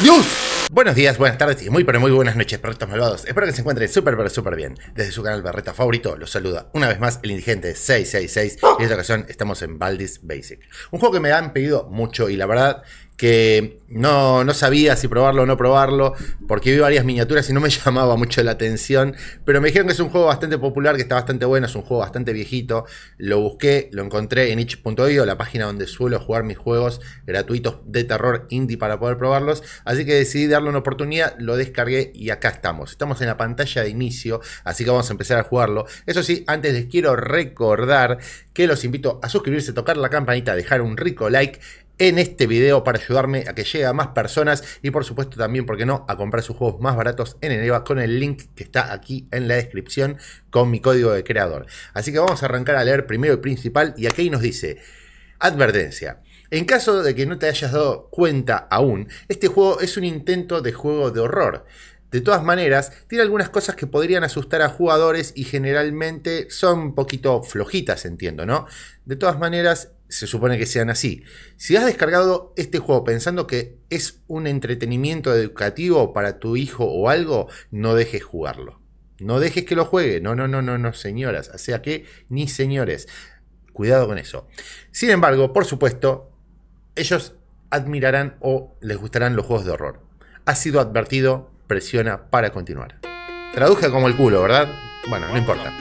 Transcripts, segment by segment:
¡Dios! Buenos días, buenas tardes y muy pero muy buenas noches, perritos malvados. Espero que se encuentren súper pero súper bien. Desde su canal Berreta favorito los saluda una vez más el Indigente 666 y en esta ocasión estamos en Baldi's Basic. Un juego que me han pedido mucho y la verdad que no sabía si probarlo o no probarlo porque vi varias miniaturas y no me llamaba mucho la atención, pero me dijeron que es un juego bastante popular, que está bastante bueno, es un juego bastante viejito. Lo busqué, lo encontré en itch.io, la página donde suelo jugar mis juegos gratuitos de terror indie para poder probarlos, así que decidí darle una oportunidad, lo descargué y acá estamos en la pantalla de inicio, así que vamos a empezar a jugarlo. Eso sí, antes les quiero recordar que los invito a suscribirse, tocar la campanita, dejar un rico like en este video para ayudarme a que llegue a más personas y por supuesto también, ¿por qué no?, a comprar sus juegos más baratos en Eneba con el link que está aquí en la descripción con mi código de creador. Así que vamos a arrancar a leer primero el principal y aquí nos dice: advertencia. En caso de que no te hayas dado cuenta aún, este juego es un intento de juego de horror. De todas maneras, tiene algunas cosas que podrían asustar a jugadores y generalmente son un poquito flojitas, entiendo, ¿no? De todas maneras, se supone que sean así. Si has descargado este juego pensando que es un entretenimiento educativo para tu hijo o algo, no dejes jugarlo. No dejes que lo juegue. No, señoras. O sea que ni señores. Cuidado con eso. Sin embargo, por supuesto, ellos admirarán o les gustarán los juegos de horror. Ha sido advertido. Presiona para continuar. Traduje como el culo, ¿verdad? Bueno, no importa.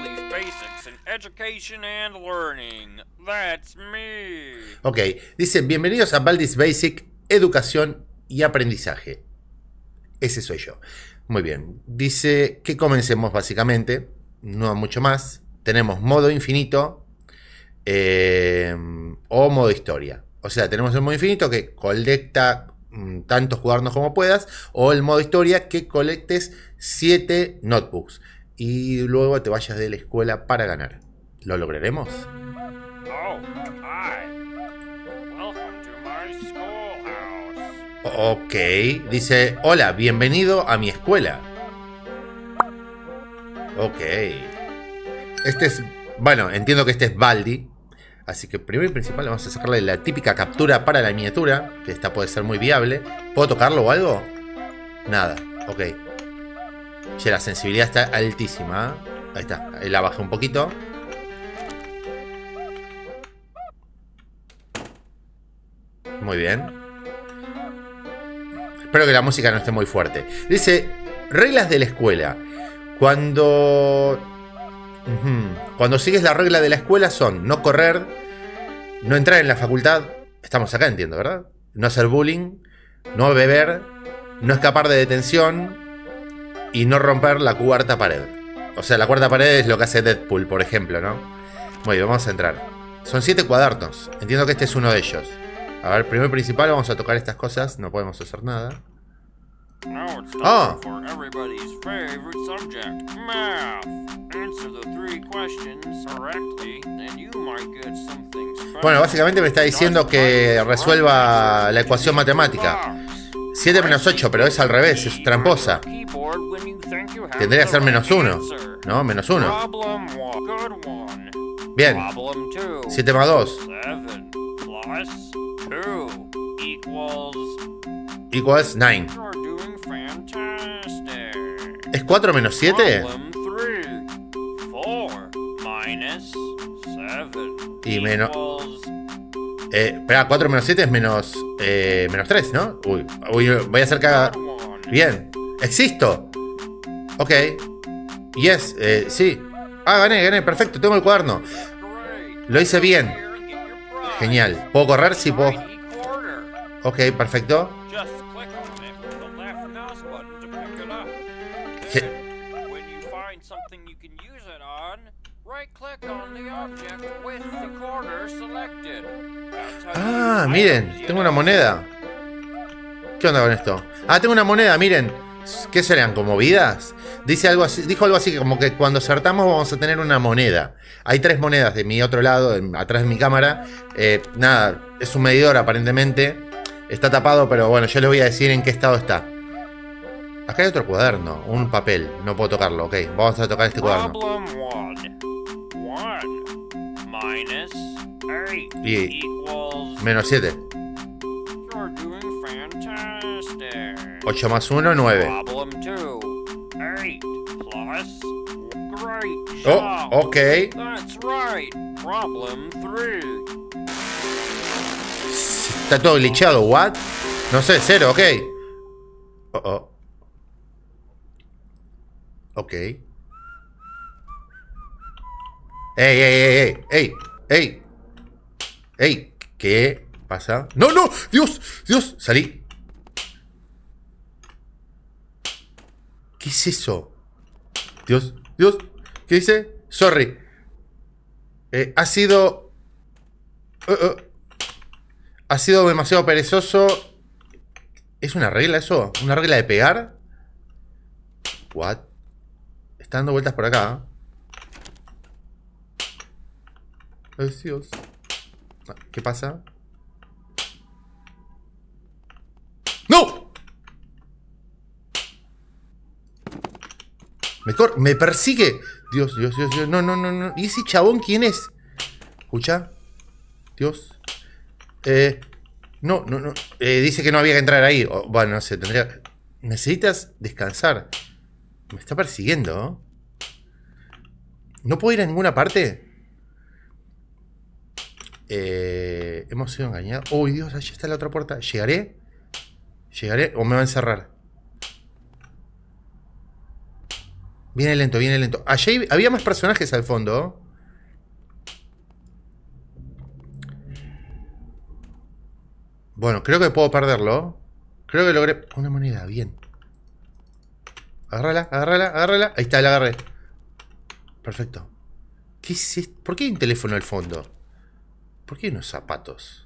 Ok, dice: bienvenidos a Baldi's Basic, educación y aprendizaje. Ese soy yo. Muy bien. Dice que comencemos básicamente. No mucho más. Tenemos modo infinito o modo historia. O sea, tenemos el modo infinito que colecta tantos cuadernos como puedas, o el modo historia que colectes 7 notebooks y luego te vayas de la escuela para ganar. ¿Lo lograremos? Ok, dice: hola, bienvenido a mi escuela. Ok. Este es, bueno, entiendo que este es Baldi. Así que primero y principal vamos a sacarle la típica captura para la miniatura, que esta puede ser muy viable. ¿Puedo tocarlo o algo? Nada, ok. Ya la sensibilidad está altísima, ¿eh? Ahí está, ahí la bajé un poquito. Muy bien. Espero que la música no esté muy fuerte. Dice: reglas de la escuela. Cuando sigues la regla de la escuela son no correr, no entrar en la facultad, estamos acá, entiendo, ¿verdad? No hacer bullying, no beber, no escapar de detención y no romper la cuarta pared. O sea, la cuarta pared es lo que hace Deadpool, por ejemplo, ¿no? Muy bien, vamos a entrar. Son 7 cuadernos, entiendo que este es uno de ellos. A ver, primero y principal vamos a tocar estas cosas, no podemos hacer nada. ¡Oh! Bueno, básicamente me está diciendo que resuelva la ecuación matemática. 7 menos 8, pero es al revés, es tramposa. Tendría que ser menos 1, ¿no? Menos 1. Bien. 7 más 2. Equals 9. ¿Es 4 menos 7? Y menos... espera, 4 menos 7 es menos 3, ¿no? Uy, voy a hacer caga... Bien. ¿Existo? Ok. Yes, sí. Ah, gané, perfecto, tengo el cuaderno. Lo hice bien. Genial. ¿Puedo correr? Sí, puedo. Ok, perfecto. Ah, miren, tengo una moneda. ¿Qué onda con esto? Ah, tengo una moneda, miren. ¿Qué serían? ¿Como vidas? Dice algo así, dijo algo así como que cuando acertamos vamos a tener una moneda. Hay 3 monedas de mi otro lado, atrás de mi cámara. Nada, es un medidor aparentemente. Está tapado, pero bueno, yo les voy a decir en qué estado está. Acá hay otro cuaderno, un papel. No puedo tocarlo, ok. Vamos a tocar este cuaderno. Y menos 7. Interesting. 8 más 1, 9. Problem 2. 8 plus. Great Oh, job. ok. That's right. Problem 3. Está todo glitchado, what? No sé, 0, ok. Oh, oh. Ok. Ey, ey, ey, ey, ey, ey. Ey, ¿qué pasa? ¡No, no! ¡Dios! ¡Dios! Salí. ¿Qué es eso? Dios, Dios. ¿Qué dice? Sorry. Ha sido... ha sido demasiado perezoso. ¿Es una regla eso? ¿Una regla de pegar? What? Está dando vueltas por acá. Ay, Dios. ¿Qué pasa? ¡No! Me persigue. Dios, Dios, Dios, Dios. No, no, no, no. ¿Y ese chabón quién es? ¿Escucha? Dios. No, no, no. Dice que no había que entrar ahí. Bueno, no sé, tendría... Necesitas descansar. Me está persiguiendo, ¿no? ¿No puedo ir a ninguna parte? Hemos sido engañados. ¡Uy, Dios! Allí está la otra puerta. ¿Llegaré? ¿Llegaré o me va a encerrar? Viene lento, viene lento. Allí había más personajes al fondo. Bueno, creo que puedo perderlo. Creo que logré... Una moneda, bien. Agárrala, agárrala, agárrala. Ahí está, la agarré. Perfecto. ¿Qué es esto? ¿Por qué hay un teléfono al fondo? ¿Por qué hay unos zapatos?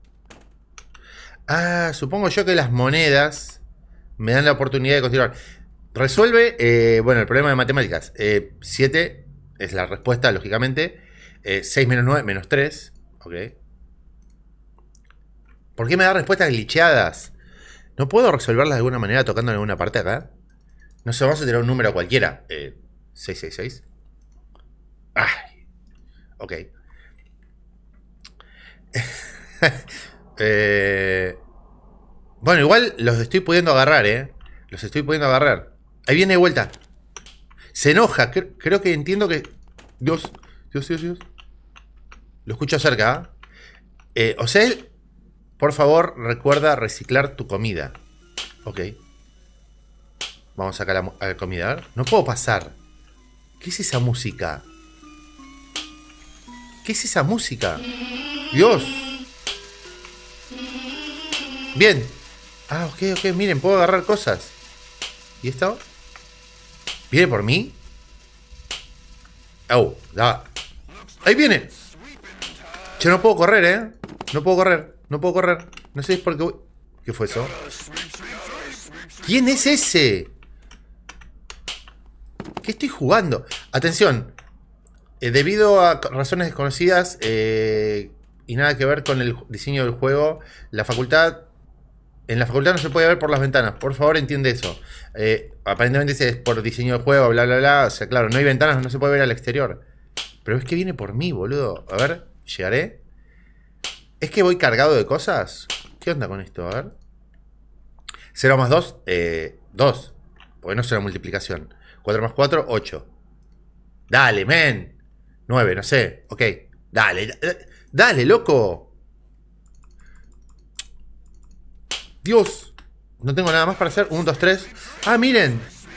Ah, supongo yo que las monedas me dan la oportunidad de continuar. Resuelve, bueno, el problema de matemáticas. 7 es la respuesta, lógicamente. 6 menos 9, menos 3. Ok. ¿Por qué me da respuestas glitcheadas? ¿No puedo resolverlas de alguna manera tocando en alguna parte acá? No sé, vamos a tener un número cualquiera. 666. Ay. Ok. Bueno, igual los estoy pudiendo agarrar, Los estoy pudiendo agarrar. Ahí viene de vuelta. Se enoja. Creo que entiendo que... Dios, Dios, Dios, Dios. Lo escucho cerca. O sea, por favor, recuerda reciclar tu comida. Ok. Vamos a sacar la comida. A ver. No puedo pasar. ¿Qué es esa música? ¿Qué es esa música? Dios. Bien. Ah, ok, ok. Miren, puedo agarrar cosas. ¿Y esto? ¿Viene por mí? Oh, da. Ahí viene. Che, no puedo correr, No puedo correr. No puedo correr. No sé por qué... ¿Qué fue eso? ¿Quién es ese? ¿Qué estoy jugando? Atención. Debido a razones desconocidas y nada que ver con el diseño del juego, la facultad... En la facultad no se puede ver por las ventanas. Por favor, entiende eso. Aparentemente es por diseño del juego, bla, bla, bla. O sea, claro, no hay ventanas, no se puede ver al exterior. Pero es que viene por mí, boludo. A ver, ¿llegaré? ¿Es que voy cargado de cosas? ¿Qué onda con esto? A ver. 0 más 2, 2. Porque no es una multiplicación. 4 más 4, 8. Dale, men. 9, no sé. Ok. Dale, dale, loco. Dios. No tengo nada más para hacer. 1, 2, 3. Ah, miren.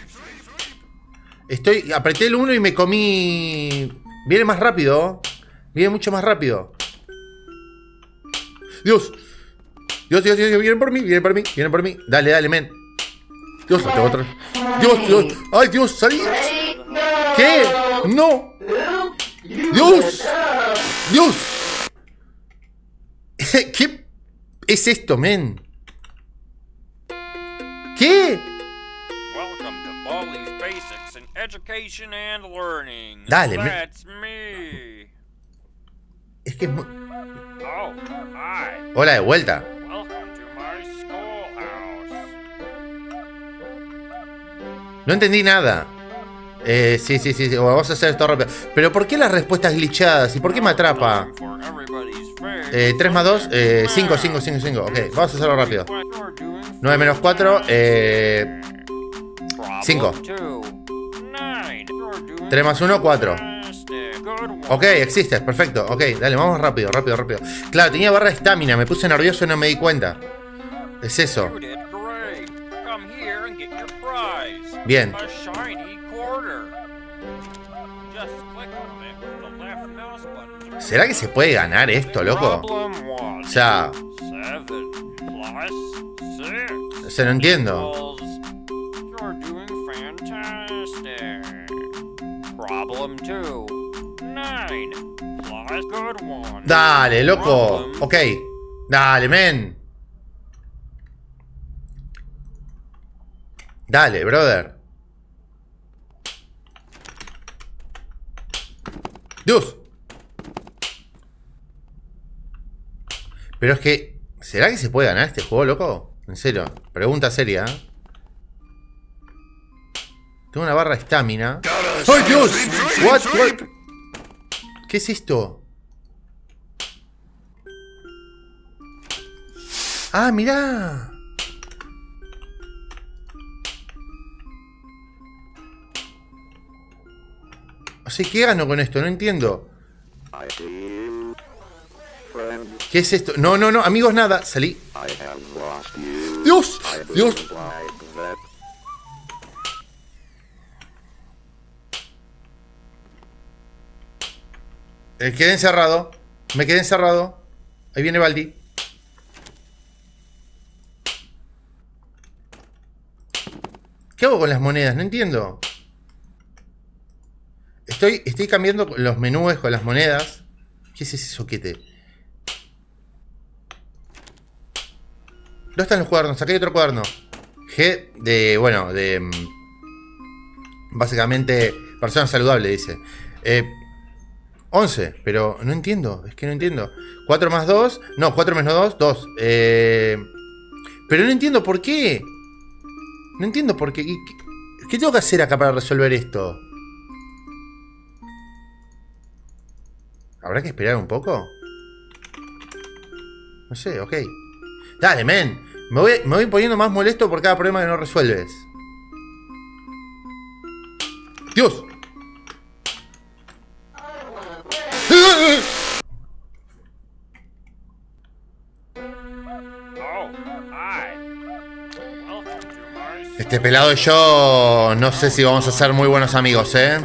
Apreté el 1 y me comí. Viene más rápido. Viene mucho más rápido. Dios. Dios, Dios, Dios, vienen por mí, vienen por mí, vienen por mí. Dale, dale, men. Dios, tengo otro. Dios, Dios. Ay, Dios, salí. ¿Qué? No. Dios. Dios. ¿Qué es esto, men? ¿Qué? Welcome to Baldi's Basics in Education and Learning. Dale, That's me. Es que es muy... Oh, hi. Hola de vuelta. Welcome to my schoolhouse. No entendí nada. Sí, sí, sí, sí. Vamos a hacer esto rápido. Pero ¿por qué las respuestas glitchadas? ¿Y por qué me atrapa? 3 más 2, 5, 5, 5, 5. Ok, vamos a hacerlo rápido. 9 menos 4, 5. 3 más 1, 4. Ok, existes, perfecto. Ok, dale, vamos rápido, rápido, rápido. Claro, tenía barra de estamina, me puse nervioso y no me di cuenta. Es eso. Bien. ¿Será que se puede ganar esto, loco? O sea, no entiendo. Dale, loco. Ok. Dale, men. Dale, brother. Dios. Pero es que... ¿será que se puede ganar este juego, loco? En serio. Pregunta seria, ¿eh? Tengo una barra de estamina. ¡Ay, Dios! What? ¿Qué es esto? ¡Ah, mirá! O sea, ¿qué gano con esto? No entiendo. ¿Qué es esto? No, no, no, amigos, nada. Salí. ¡Dios! ¡Dios! Quedé encerrado. Me quedé encerrado. Ahí viene Baldi. ¿Qué hago con las monedas? No entiendo. Estoy cambiando los menús con las monedas. ¿Qué es ese soquete? ¿Dónde están los cuadernos? Acá hay otro cuaderno. G de... bueno, de... básicamente... persona saludable, dice. 11, pero no entiendo. Es que no entiendo. 4 más 2. No, 4 menos 2, 2. Pero no entiendo por qué. No entiendo por qué. ¿Qué tengo que hacer acá para resolver esto? ¿Habrá que esperar un poco? No sé, ok. Dale, men. Me voy poniendo más molesto por cada problema que no resuelves. ¡Dios! Este pelado y yo no sé si vamos a ser muy buenos amigos, ¿eh?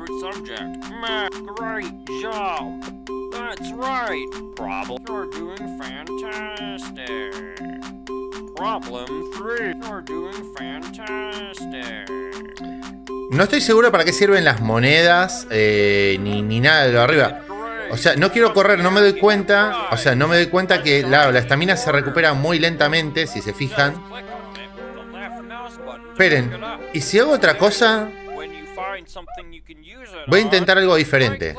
No estoy seguro para qué sirven las monedas ni nada de lo de arriba. O sea, no quiero correr, no me doy cuenta. O sea, no me doy cuenta que la estamina se recupera muy lentamente, si se fijan. Esperen, ¿y si hago otra cosa? Voy a intentar algo diferente.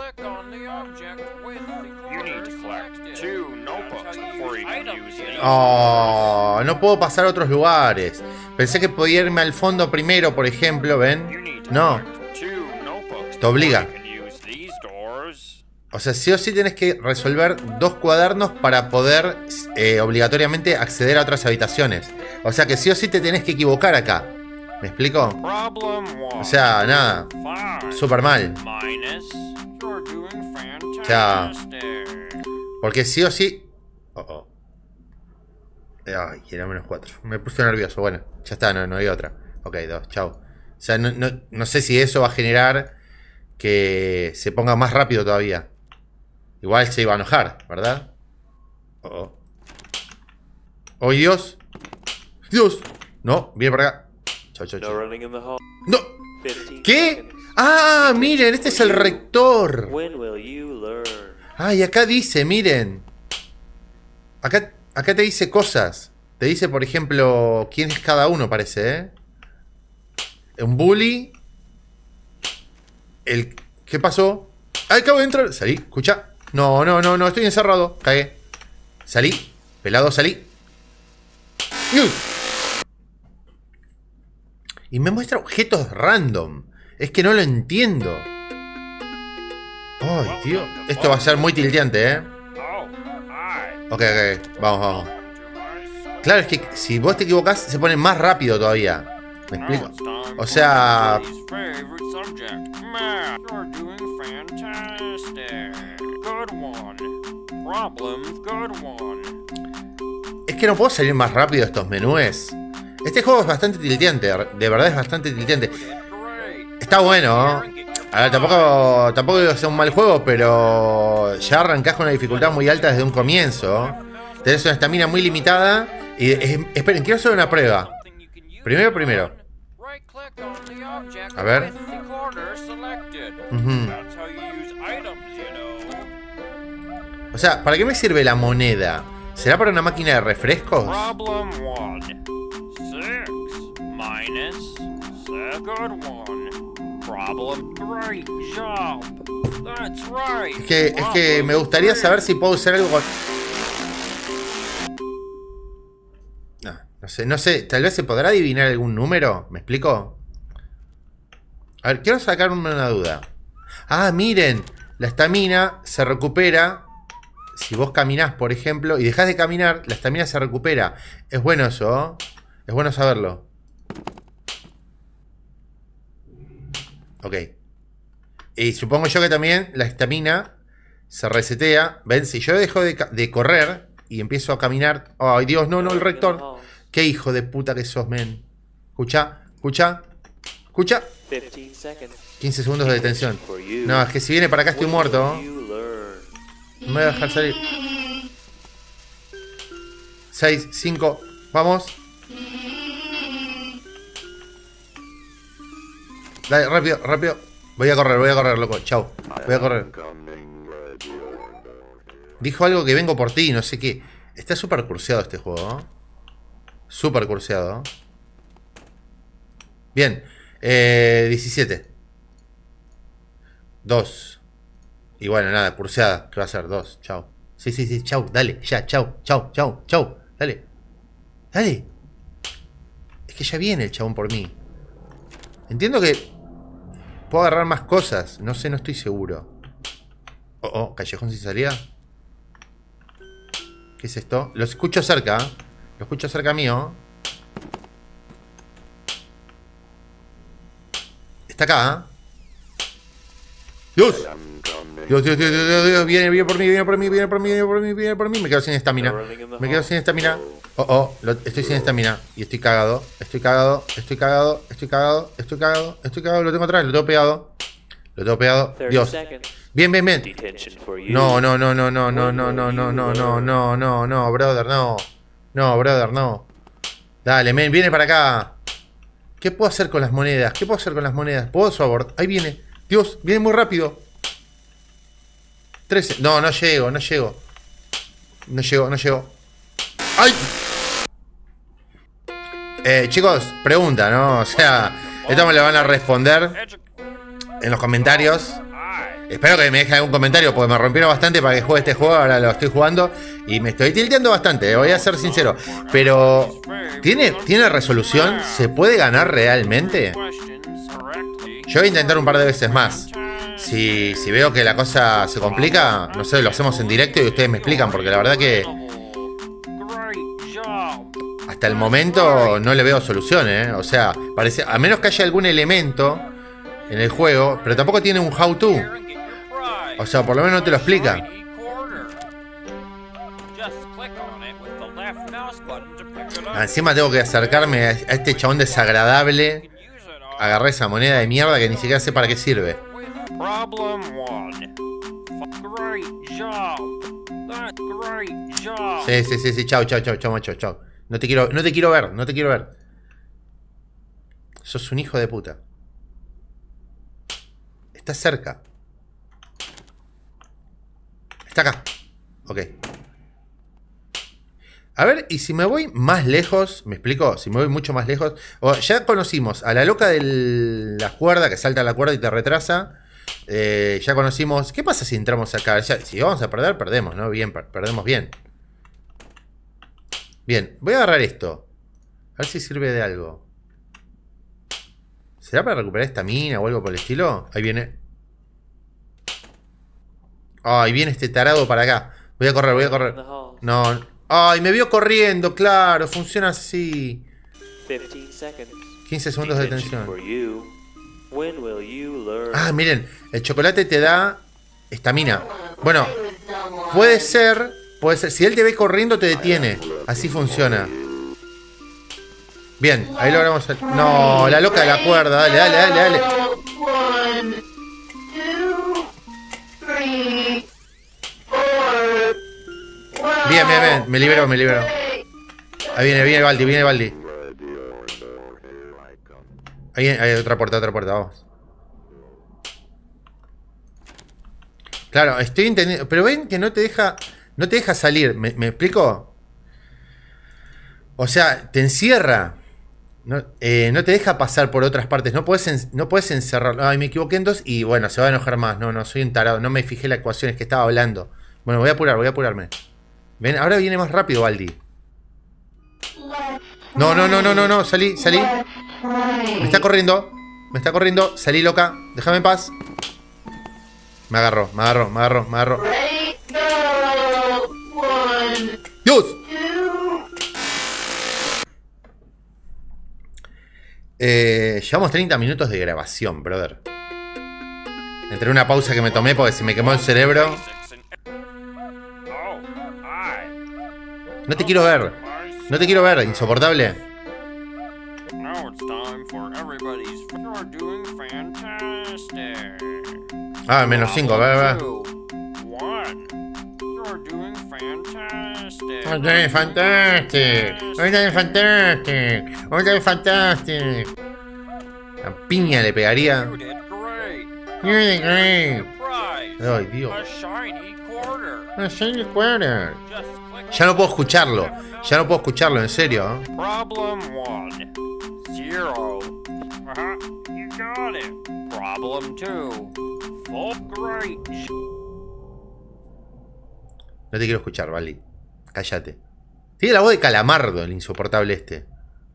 Oh, no puedo pasar a otros lugares. Pensé que podía irme al fondo primero, por ejemplo, ¿ven? No. Te obliga. O sea, sí o sí tenés que resolver 2 cuadernos para poder obligatoriamente acceder a otras habitaciones. O sea que sí o sí te tenés que equivocar acá. ¿Me explico? O sea, nada. Súper mal. O sea... porque sí o sí... Ay, era menos 4. Me puse nervioso. Bueno, ya está, no hay otra. Ok, 2, chao. O sea, no sé si eso va a generar que se ponga más rápido todavía. Igual se iba a enojar, ¿verdad? ¡Oh, Dios! ¡Dios! No, viene para acá. Chao, chao, chao. ¡No! ¿Qué? ¡Ah, miren! Este es el rector. Ah, y acá dice, miren. Acá te dice cosas. Te dice, por ejemplo, quién es cada uno, parece, ¿eh? Un bully. ¿Qué pasó? ¡Ay, acabo de entrar! Salí, escucha. No, estoy encerrado. Cagué. Salí. Pelado, salí. Y me muestra objetos random. Es que no lo entiendo. Ay, tío. Esto va a ser muy tilteante, ¿eh? Ok, vamos. Claro, es que si vos te equivocás, se pone más rápido todavía. ¿Me explico? O sea... Es que no puedo salir más rápido de estos menús. Este juego es bastante tilteante, de verdad es bastante tilteante. Está bueno, ¿no? A ver, tampoco digo que sea un mal juego, pero ya arrancás con una dificultad muy alta desde un comienzo. Tenés una estamina muy limitada. Y esperen, quiero hacer una prueba. Primero. A ver. O sea, ¿para qué me sirve la moneda? ¿Será para una máquina de refrescos? Es que me gustaría saber si puedo usar algo con... No sé, tal vez se podrá adivinar algún número, ¿me explico? A ver, quiero sacar una duda. Ah, miren, la estamina se recupera. Si vos caminás, por ejemplo, y dejás de caminar, la estamina se recupera. Es bueno eso, ¿eh? Es bueno saberlo. Ok. Y supongo yo que también la estamina se resetea. ¿Ven? Si yo dejo de correr y empiezo a caminar... ¡Ay, Dios! No, el rector. ¡Qué hijo de puta que sos, men! Escucha. 15 segundos de detención. No, es que si viene para acá estoy muerto. No me voy a dejar salir. 6, 5, vamos. Dale, rápido. Voy a correr, loco. Chau. Voy a correr. Dijo algo que vengo por ti, no sé qué. Está súper curseado este juego, ¿eh? Súper curseado. Bien. 17. 2. Y bueno, nada, curseada. ¿Qué va a ser? 2. Chau. Sí. Chau. Dale. Ya. Chau. Dale. Es que ya viene el chabón por mí. Entiendo que puedo agarrar más cosas. No sé, no estoy seguro. Oh, callejón sin salida. ¿Qué es esto? Lo escucho cerca. Lo escucho cerca mío. Está acá. Dios, viene por mí. Me quedo sin estamina. Estoy sin estamina. Y estoy cagado. Estoy cagado. Lo tengo atrás, lo tengo pegado. Dios. Bien. No, brother, no. No, brother, no. Dale, men, viene para acá. ¿Qué puedo hacer con las monedas? ¿Puedo sobornar? Ahí viene. Dios, viene muy rápido. 13. No llego. ¡Ay! Chicos, pregunta, ¿no? O sea, esto me lo van a responder en los comentarios. Espero que me dejen algún comentario, porque me rompieron bastante para que juegue este juego. Ahora lo estoy jugando y me estoy tilteando bastante, voy a ser sincero. Pero, ¿tiene resolución? ¿Se puede ganar realmente? Yo voy a intentar un par de veces más. Si veo que la cosa se complica, no sé, lo hacemos en directo y ustedes me explican, porque la verdad que hasta el momento no le veo solución, ¿eh? O sea, parece, a menos que haya algún elemento en el juego, pero tampoco tiene un how to. O sea, por lo menos no te lo explica. Encima tengo que acercarme a este chabón desagradable. Agarré esa moneda de mierda que ni siquiera sé para qué sirve. Sí. Chau, macho, chau. No te quiero ver. Sos un hijo de puta. Está cerca. Está acá. Ok. A ver, y si me voy más lejos, ¿me explico? Si me voy mucho más lejos. Ya conocimos a la loca de la cuerda, que salta la cuerda y te retrasa. Ya conocimos. ¿Qué pasa si entramos acá? Si vamos a perder, perdemos, ¿no? Bien, perdemos bien. Bien, voy a agarrar esto. A ver si sirve de algo. ¿Será para recuperar estamina o algo por el estilo? Ahí viene. Ahí viene este tarado para acá. Voy a correr. No. Ay, me vio corriendo, claro, funciona así. 15 seconds. 15 segundos de Detention tensión. for you. When will you learn? Ah, miren, el chocolate te da estamina. Bueno, puede ser. Si él te ve corriendo, te detiene. Así funciona. Bien, ahí logramos el... No, la loca de la cuerda. Dale, dale, dale, dale. 1, 2, 3, 4. Bien, bien, bien. Me libero, me libero. Ahí viene Baldi, viene Baldi. Ahí hay otra puerta, vamos. Claro, estoy entendiendo. Pero ven que no te deja salir. ¿Me explico? O sea, te encierra. No te deja pasar por otras partes. No puedes encerrarlo. Ay, me equivoqué en dos. Y bueno, se va a enojar más. No, soy un tarado. No me fijé la ecuación, es que estaba hablando. Bueno, voy a apurarme. Ven, ahora viene más rápido, Baldi. No. Salí. Me está corriendo. Salí, loca. Déjame en paz. Me agarró. ¡Dios! Llevamos 30 minutos de grabación, brother. Entre una pausa que me tomé porque se me quemó el cerebro. Basics and... Oh, hi. No te quiero ver, insoportable. Now it's time for everybody's... You're doing fantastic. Ah, menos 5, va. 2, 1. You're doing fantastic. Fantastic. La piña le pegaría. You did great. Prize. Ay, Dios. A shiny quarter. Just click. Ya no puedo escucharlo, en serio. Problem 1. 0. You got it. Problem 2. Full great. No te quiero escuchar, Vali. Cállate. Tiene la voz de Calamardo, el insoportable este.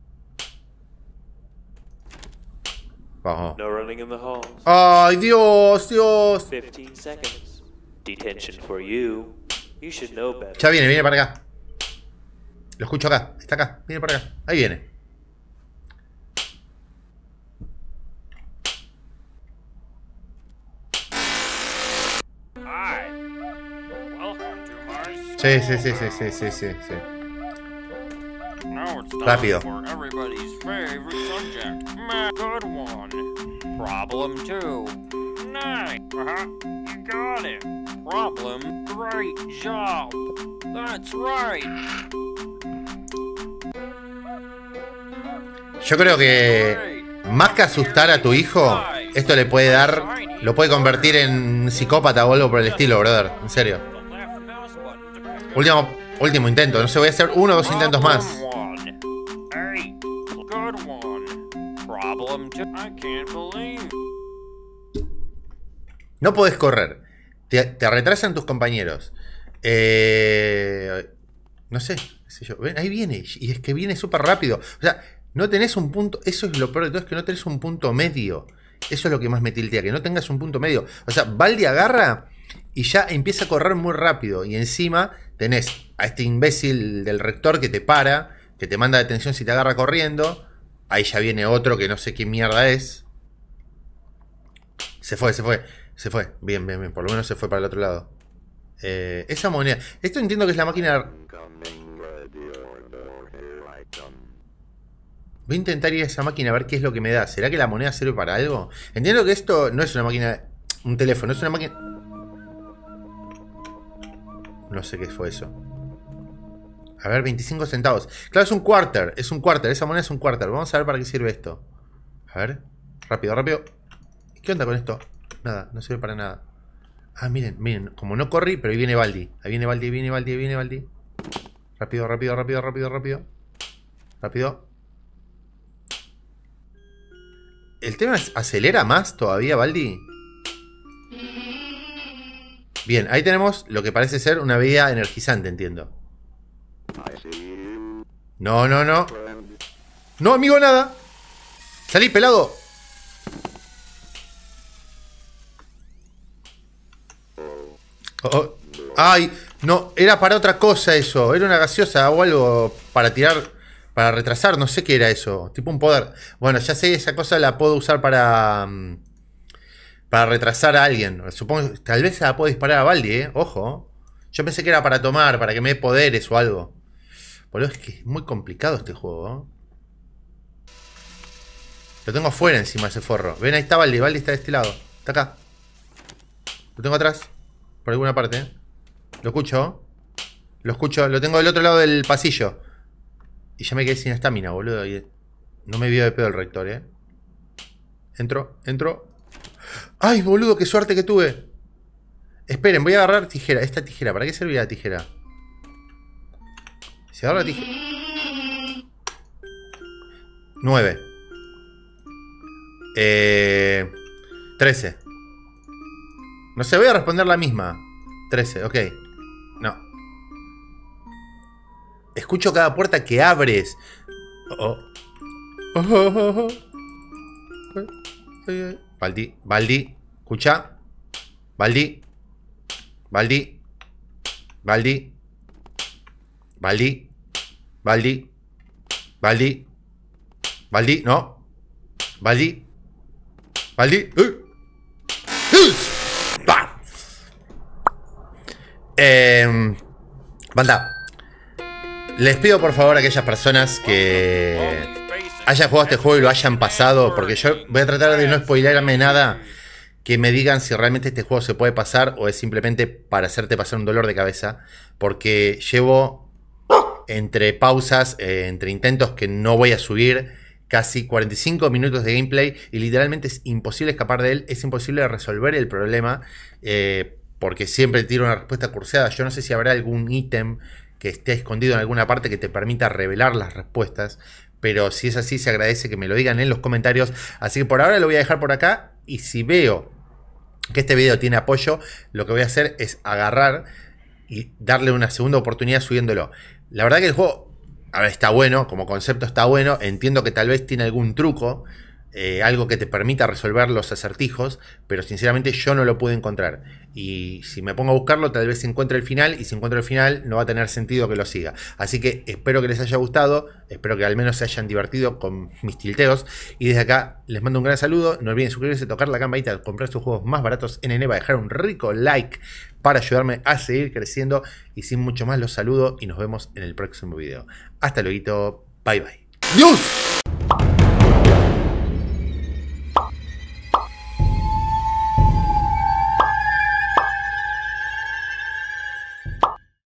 Vamos. No running in the halls. Ay, Dios. 15 seconds. Detention for you. You should know better. Ya viene para acá. Lo escucho acá. Está acá. Viene para acá. Ahí viene. Hi. Welcome to my... Sí. Now it's time Rápido. for everybody's favorite subject. Good one. Problem 2. 9. You got it. Problem. Great job. That's right. Yo creo que más que asustar a tu hijo, esto le puede dar, lo puede convertir en psicópata o algo por el estilo, brother. En serio. The left mouse button to Último intento. No sé, voy a hacer 1 o 2 intentos más. Problem 1. 8. Good one. Problem 2. I can't believe. No podés correr. Te retrasan tus compañeros. No sé, qué sé yo. Ven, ahí viene. Y es que viene súper rápido. O sea, no tenés un punto. Eso es lo peor de todo, es que no tenés un punto medio. Eso es lo que más me tiltea, que no tengas un punto medio. O sea, Baldi agarra y ya empieza a correr muy rápido. Y encima tenés a este imbécil del rector que te para, que te manda detención si te agarra corriendo. Ahí ya viene otro que no sé qué mierda es. Se fue. Bien. Por lo menos se fue para el otro lado. Esa moneda. Esto entiendo que es la máquina. Voy a intentar ir a esa máquina a ver qué es lo que me da. ¿Será que la moneda sirve para algo? Entiendo que esto no es una máquina. Un teléfono, es una máquina. No sé qué fue eso. A ver, 25 centavos. Claro, es un quarter. Esa moneda es un quarter. Vamos a ver para qué sirve esto. A ver. Rápido. ¿Qué onda con esto? Nada, no sirve para nada. Ah, miren. Como no corrí, pero ahí viene Baldi. Ahí viene Baldi. Rápido. El tema es, ¿acelera más todavía, Baldi? Bien, ahí tenemos lo que parece ser una bebida energizante, entiendo. No. No, amigo, nada. Salí, pelado. Oh. Ay, No, era para otra cosa eso. Era una gaseosa o algo para tirar, para retrasar. No sé qué era eso. Tipo un poder. Bueno, ya sé, esa cosa la puedo usar para retrasar a alguien. Supongo que tal vez se la puedo disparar a Baldi, ¿eh? Ojo. Yo pensé que era para tomar, para que me dé poderes o algo. Boludo, es que es muy complicado este juego, ¿eh? Lo tengo afuera encima ese forro. Ven, ahí está Baldi. Baldi está de este lado. Está acá. Lo tengo atrás. Por alguna parte, ¿eh? Lo escucho. Lo escucho. Lo tengo del otro lado del pasillo. Y ya me quedé sin estamina, boludo. Y no me vio de pedo el rector, ¿eh? Entro. ¡Ay, boludo! ¡Qué suerte que tuve! Esperen, voy a agarrar tijera. Esta tijera. ¿Para qué servía la tijera? Si agarro la tijera... 9. 13. No sé, voy a responder la misma. 13, ok. No. Escucho cada puerta que abres. Baldi. Escucha. Baldi. No. Baldi. Banda, les pido por favor a aquellas personas que hayan jugado este juego y lo hayan pasado, porque yo voy a tratar de no spoilerme nada, que me digan si realmente este juego se puede pasar o es simplemente para hacerte pasar un dolor de cabeza, porque llevo entre pausas, entre intentos que no voy a subir, casi 45 minutos de gameplay y literalmente es imposible escapar de él, es imposible resolver el problema, porque siempre tiro una respuesta curseada. Yo no sé si habrá algún ítem que esté escondido en alguna parte que te permita revelar las respuestas, pero si es así se agradece que me lo digan en los comentarios. Así que por ahora lo voy a dejar por acá, y si veo que este video tiene apoyo, lo que voy a hacer es agarrar y darle una segunda oportunidad subiéndolo. La verdad que el juego, a ver, está bueno, como concepto está bueno, entiendo que tal vez tiene algún truco, algo que te permita resolver los acertijos, pero sinceramente yo no lo pude encontrar. Y si me pongo a buscarlo, tal vez encuentre el final, y si encuentro el final, no va a tener sentido que lo siga. Así que espero que les haya gustado, espero que al menos se hayan divertido con mis tilteos. Y desde acá les mando un gran saludo. No olviden suscribirse, tocar la campanita, comprar sus juegos más baratos en Eneba, dejar un rico like para ayudarme a seguir creciendo. Y sin mucho más, los saludo y nos vemos en el próximo video. Hasta luego, bye bye. ¡Dios!